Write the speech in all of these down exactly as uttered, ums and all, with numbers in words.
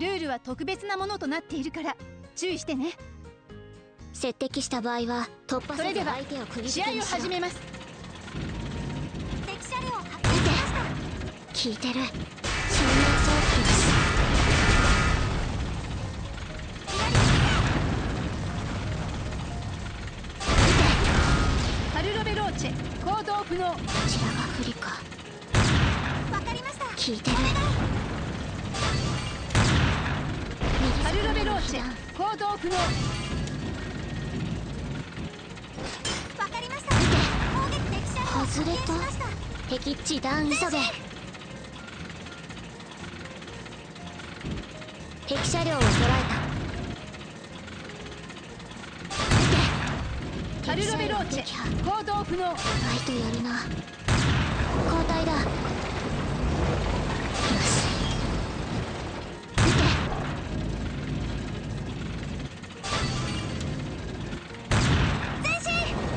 ルールは特別なものとなっているから注意してね。 接敵した場合は突破せず相手を釘試合を付けにしよう。 始めます。 敵車両を発見しました。聞いてる。正面装置です。 カルロベローチェ行動不能。 こちらが不利か。わかりました。聞いてる。 カルロベローチェ行動不能。 わかりました。攻撃敵車両を発見しました。敵地ダウン急げ。敵車両を捉えた。 カルロベローチェ行動不能。 意外とやるな。交代だ。よし。撃て。前進。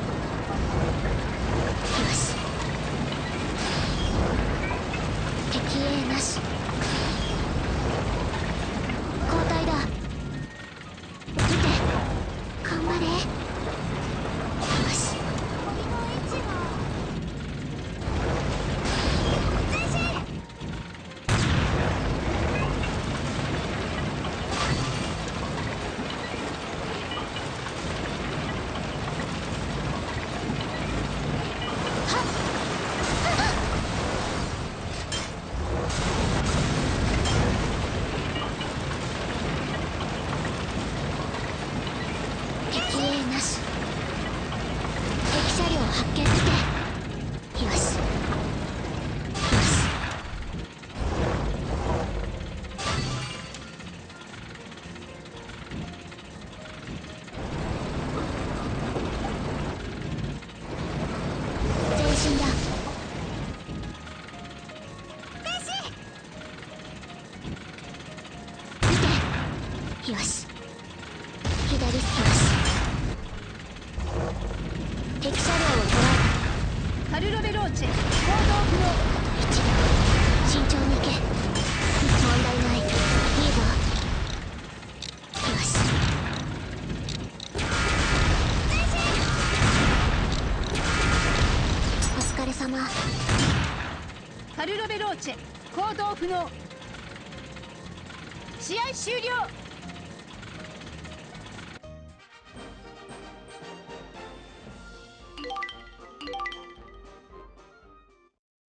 よし。敵 A なし。交代だ。撃て。頑張れ。よし。敵 A なし。敵車両発見して。よし。よし。前進だ。前進。撃て。よし。左よし。敵車両を捉えカルロベローチェ行動不能。 た。一度慎重に行け。問題ない。いいぞ。よし。前進。お疲れ様。 カルロベローチェ行動不能。試合終了。